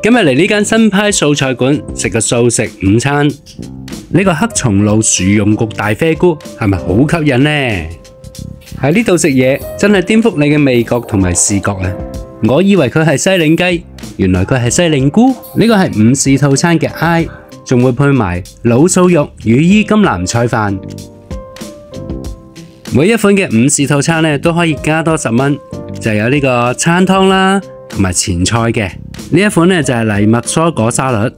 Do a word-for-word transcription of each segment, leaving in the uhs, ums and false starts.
今日嚟呢間新派素菜館食個素食午餐，呢個黑松露薯蓉焗大啡菇係咪好吸引呢？喺呢度食嘢真係顛覆你嘅味覺同埋視覺啊！我以為佢係西檸雞，原來佢係西檸菇。呢個係午市套餐嘅 I， 仲會配埋魯素肉羽衣甘藍菜飯。每一款嘅午市套餐咧都可以加多十蚊，就有呢個餐湯啦，同埋前菜嘅。呢一款咧就係藜麥蔬果沙律，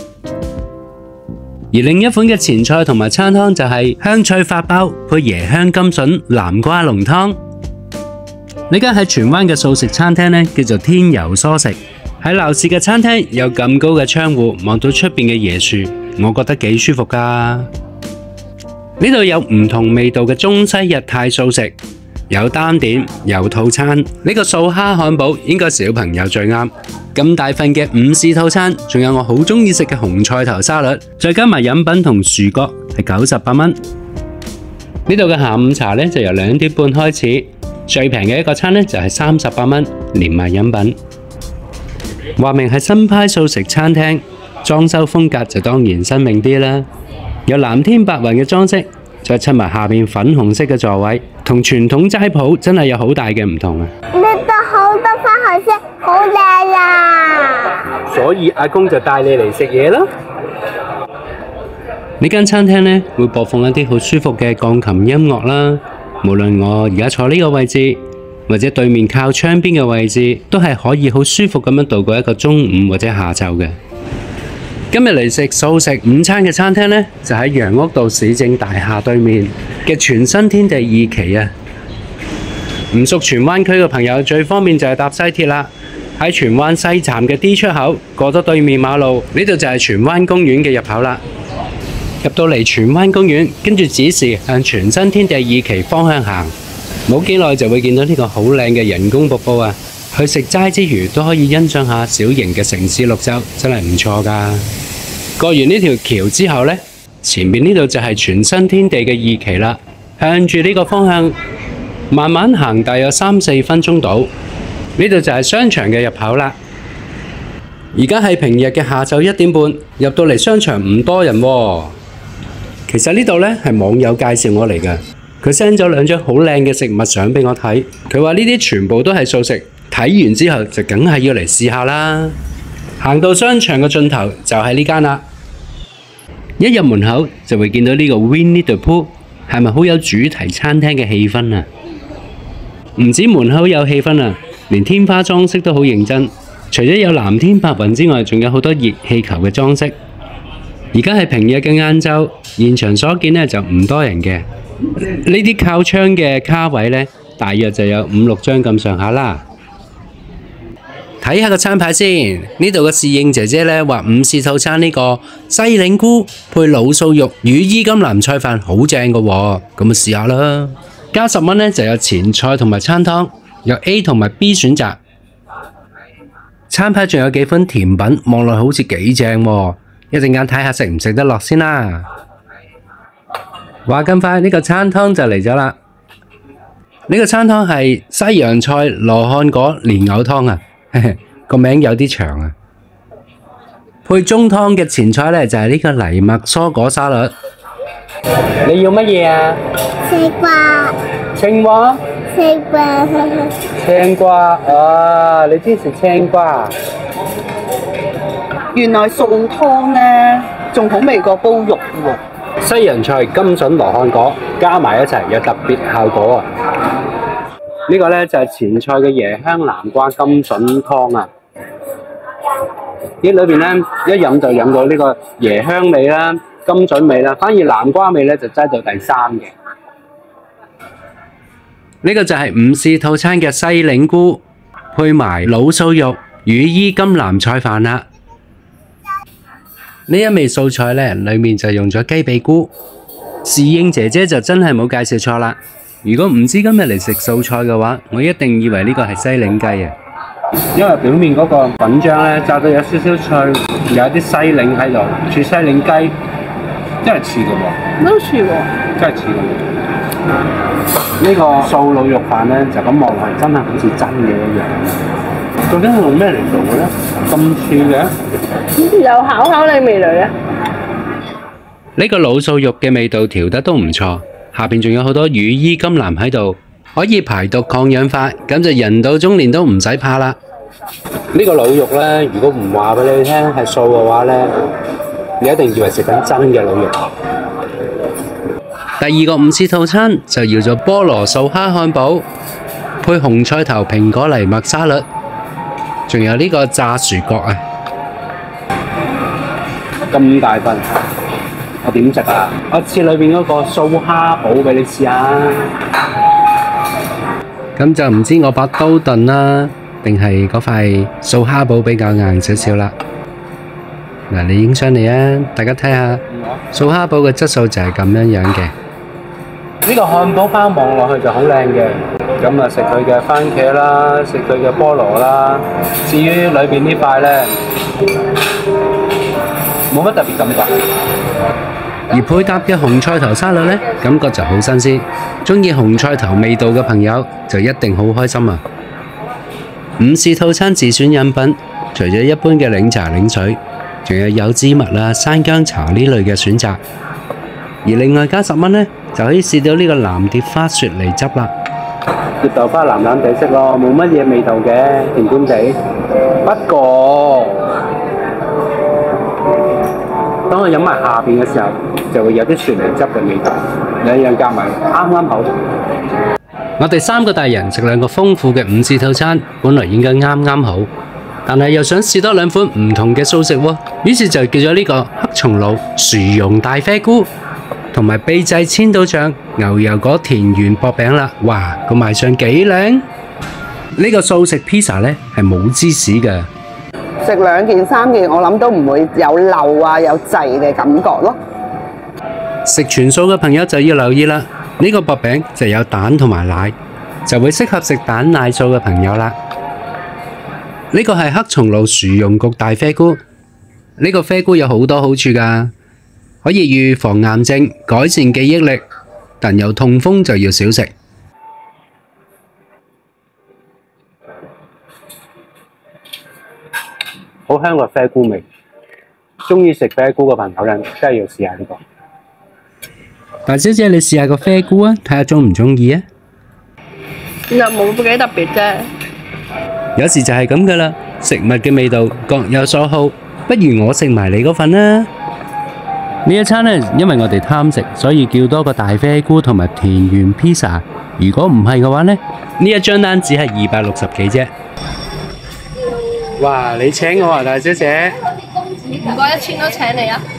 而另一款嘅前菜同埋餐湯就係香脆發包配椰香甘筍南瓜濃湯。呢間喺荃灣嘅素食餐廳咧叫做天遊蔬食，喺鬧市嘅餐廳有咁高嘅窗戶望到出邊嘅椰樹，我覺得幾舒服噶。呢度有唔同味道嘅中西日泰素食，有單點有套餐。呢個素蝦漢堡應該小朋友最啱。咁大份嘅午市套餐，仲有我好中意食嘅紅菜頭沙律，再加埋飲品同薯角，係九十八蚊。呢度嘅下午茶咧就由兩點半開始，最平嘅一個餐咧就係三十八蚊，連埋飲品。話明係新派素食餐廳，裝修風格就當然新穎啲啦。有藍天白雲嘅裝飾，再襯埋下面粉紅色嘅座位，同傳統齋鋪真係有好大嘅唔同啊！ 呢度好多粉紅色，好靚啊！ 所以阿公就帶你嚟食嘢啦。呢間餐廳呢會播放一啲好舒服嘅鋼琴音樂啦。無論我而家坐呢個位置，或者對面靠窗邊嘅位置，都係可以好舒服咁樣度過一個中午或者下晝嘅。今日嚟食素食午餐嘅餐廳呢，就喺楊屋道市政大廈對面嘅全新天地二期啊！唔熟荃灣區嘅朋友，最方便就係搭西鐵啦。喺荃灣西站嘅 D 出口過咗對面馬路，呢度就係荃灣公園嘅入口啦。入到嚟荃灣公園，跟住指示向全新天地二期方向行，冇幾耐就會見到呢個好靚嘅人工瀑布啊！去食齋之餘都可以欣賞下小型嘅城市綠洲，真係唔錯噶。過完呢條橋之後呢，前面呢度就係全新天地嘅二期啦。向住呢個方向慢慢行，大約三四分鐘到，呢度就係商場嘅入口啦。而家係平日嘅下晝一點半，入到嚟商場唔多人喎。其實呢度呢係網友介紹我嚟嘅，佢 send 咗兩張好靚嘅食物相俾我睇，佢話呢啲全部都係素食。睇完之後就梗係要嚟試下啦。行到商場嘅盡頭就係呢間啦。一入門口就會見到呢個 Winnie the Pooh， 係咪好有主題餐廳嘅氣氛啊？唔止門口有氣氛啊，連天花裝飾都好認真。除咗有藍天白雲之外，仲有好多熱氣球嘅裝飾。而家係平日嘅晏晝，現場所見呢就唔多人嘅。呢啲靠窗嘅卡位呢，大約就有五六張咁上下啦。睇下個餐牌先，呢度嘅侍應姐姐呢話午市套餐呢個西檸菇配魯素肉羽衣甘藍菜飯好正㗎喎，咁咪試下啦。加十蚊呢就有前菜同埋餐湯，有 A 同埋 B 選擇。餐牌仲有幾款甜品，望落好似幾正喎，一陣間睇下食唔食得落先啦。話咁快呢個餐湯就嚟咗啦，呢個餐湯係西洋菜羅漢果蓮藕湯啊。個名有啲長啊。配中湯嘅前菜呢，就係呢個藜麥蔬果沙律。你要乜嘢啊？ 青瓜。 青蛙？ 青瓜。 青瓜啊！你中意食青瓜？ 原來素湯呢，仲好味過煲肉喎。 西洋菜甘筍羅漢果加埋一齊有特別效果啊！呢個呢就係前菜嘅椰香南瓜甘筍湯啊！呢裏邊呢一飲就飲到呢個椰香味啦、甘筍味啦，反而南瓜味呢就擠到第三嘅。呢個就係午市套餐嘅西檸菇，配埋魯素肉羽衣甘藍菜飯啦。呢一味素菜呢，裏面就用咗雞髀菇。侍應姐姐就真係冇介紹錯啦。如果唔知今日嚟食素菜嘅話，我一定以為呢個係西檸雞啊，因為表面嗰個粉漿呢炸到有少少脆，有啲西檸喺度，似西檸雞，真係似嘅喎。 都似喎， 真係似嘅。呢個素滷肉飯呢，就咁望係真係好似真嘅一樣。 究竟係用咩嚟做嘅咧？咁串嘅？ 有巧巧你味蕾啊！ 呢個魯素肉嘅味道調得都唔錯，下邊仲有好多羽衣甘藍喺度，可以排毒抗氧化，咁就人到中年都唔使怕啦。呢個魯肉咧，如果唔話俾你聽係素嘅話咧，你一定以為食緊真嘅魯肉。第二個午市套餐就叫做菠蘿素蝦漢堡，配紅菜頭蘋果藜麥沙律，仲有呢個炸薯角啊！咁大份，我點食啊？我切裏邊嗰個素蝦堡俾你試下。咁就唔知我把刀燉啦，定係嗰塊素蝦堡比較硬少少啦。嗱，你影上嚟啊，大家睇下，素蝦堡嘅質素就係咁樣樣嘅。呢個漢堡包望落去就好靚嘅，咁啊食佢嘅番茄啦，食佢嘅菠蘿啦。至於裏邊呢塊咧，冇乜特別感覺。而配搭嘅紅菜頭沙律咧，感覺就好新鮮。中意紅菜頭味道嘅朋友就一定好開心啊！午市套餐自選飲品，除咗一般嘅檸茶檸水，仲有柚子蜜啊、山薑茶呢類嘅選擇。而另外加十蚊呢，就可以試到呢個藍蝶花雪梨汁啦。蝶豆花藍藍地色咯，冇乜嘢味道嘅，甜甜地。不過當我飲埋下邊嘅時候，就會有啲雪梨汁嘅味道，兩樣夾埋啱啱好。我哋三個大人食兩個豐富嘅午市套餐，本來應該啱啱好，但係又想試多兩款唔同嘅素食喎，於是就叫咗呢個黑松露薯蓉大啡菇，同埋秘製千島醬牛油果田園薄餅啦。哇，個賣相幾靚！呢個素食披薩呢係冇芝士嘅。 食兩件三件，我諗都唔會有漏啊有滯嘅感覺咯。 食全素嘅朋友就要留意啦，呢個薄餅就有蛋同埋奶，就會適合食蛋奶素嘅朋友啦。呢個係黑松露薯蓉焗大啡菇，呢個啡菇有好多好處噶，可以預防癌症、改善記憶力，但有痛風就要少食。好香個啡菇味，中意食啡菇嘅朋友咧，真係要試下呢個。大小姐，你試下個啡菇啊，睇下中唔中意啊？ 又冇幾特別啫。 有時就係咁噶啦，食物嘅味道各有所好，不如我食埋你嗰份啦。呢一餐呢，因為我哋貪食，所以叫多個大啡菇同埋田園披薩。如果唔係嘅話呢，呢一張單只係二百六十幾啫。哇！你請我啊，大小姐。 唔該，一千都請你啊！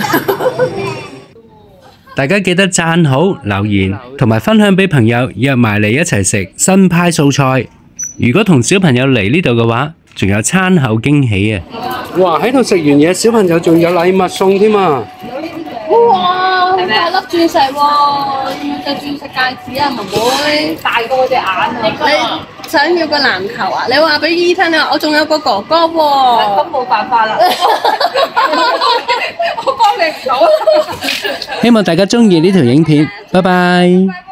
大家記得讚好、留言同埋分享俾朋友，約埋嚟一齊食新派素菜。如果同小朋友嚟呢度嘅話，仲有餐後驚喜啊！哇！喺度食完嘢，小朋友仲有禮物送添啊！ 哇！好大粒鑽石喎，要隻鑽石戒指啊，妹妹，大過我隻眼啊！ 你想要個籃球啊？你話俾姨聽啊，我仲有個哥哥喎。 咁冇辦法啦，我幫你唔到。 希望大家鍾意呢條影片，拜拜。